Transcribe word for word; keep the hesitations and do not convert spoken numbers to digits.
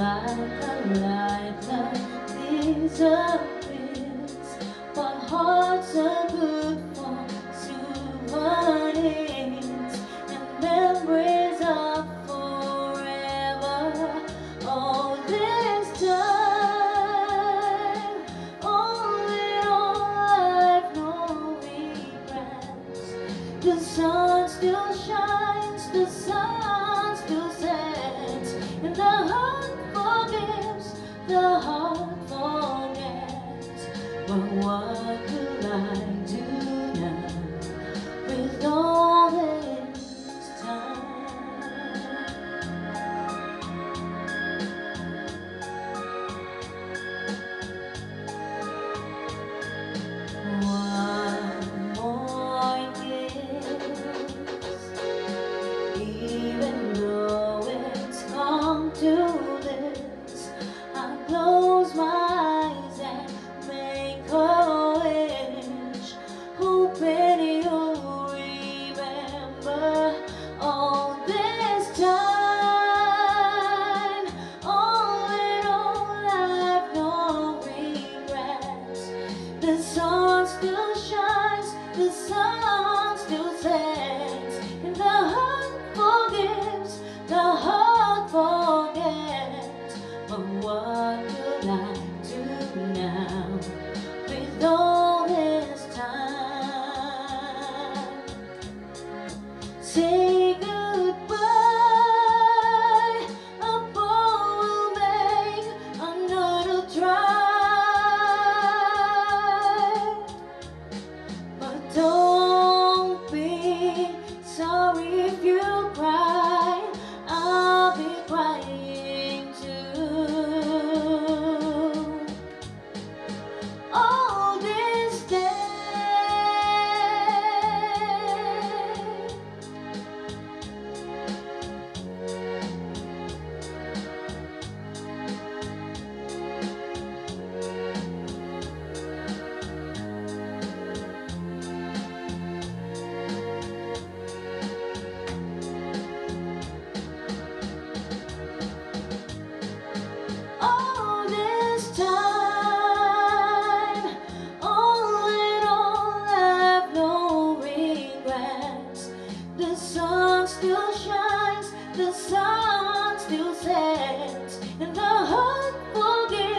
like a light that disappears, but hearts are good for souvenirs and memories of forever. All this time, only all life, no regrets. The sun still shines, the sun still sets, and the heart forgives, the heart forgets. But what could I do now with all this time? One more kiss, even though it's come to this, I close my eyes and make a wish, hoping you'll remember all this time. All in all life, no regrets. The sun still shines, the sun still sets, and the heart forgives, the heart forgets. But what could I do now with all this time? Say goodbye, a bow will make another try. But don't be sorry if you cry, I'll be crying too. All this day, all this time, all in all life, no regrets. The sun still shines, the sun still sets, and the heart forgets.